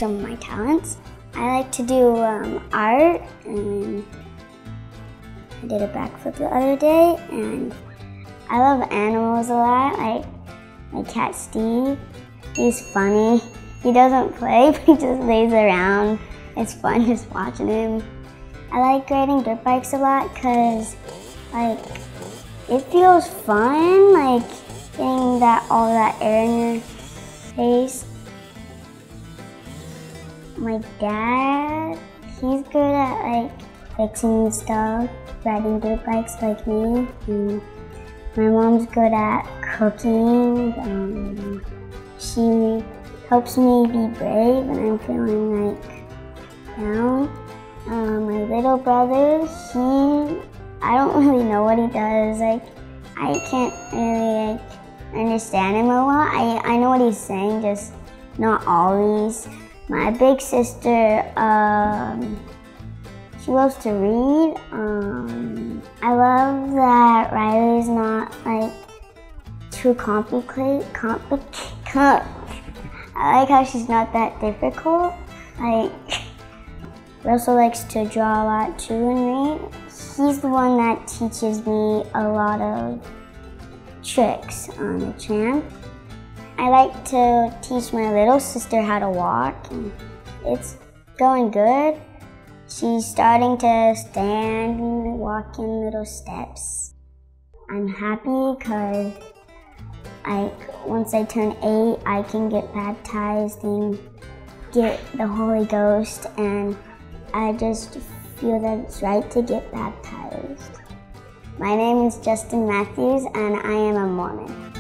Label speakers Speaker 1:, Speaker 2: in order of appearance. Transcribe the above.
Speaker 1: some of my talents. I like to do art, and I did a backflip the other day, and I love animals a lot, like my cat Steve. He's funny. He doesn't play, but he just lays around. It's fun just watching him. I like riding dirt bikes a lot because it feels fun, like getting all that air in your face. My dad, he's good at fixing stuff, riding dirt bikes like me. And my mom's good at cooking. She helps me be brave when I'm feeling down. My little brother, I don't really know what he does. I can't really understand him a lot. I know what he's saying, just not always. My big sister, she loves to read. I love that Riley's not too complicated. I like how she's not that difficult. Russell likes to draw a lot too and read. He's the one that teaches me a lot of tricks on the tramp. I like to teach my little sister how to walk, and it's going good. She's starting to stand and walk in little steps. I'm happy because once I turn 8, I can get baptized and get the Holy Ghost, and I just feel that it's right to get baptized. My name is Justin Matthews, and I am a Mormon.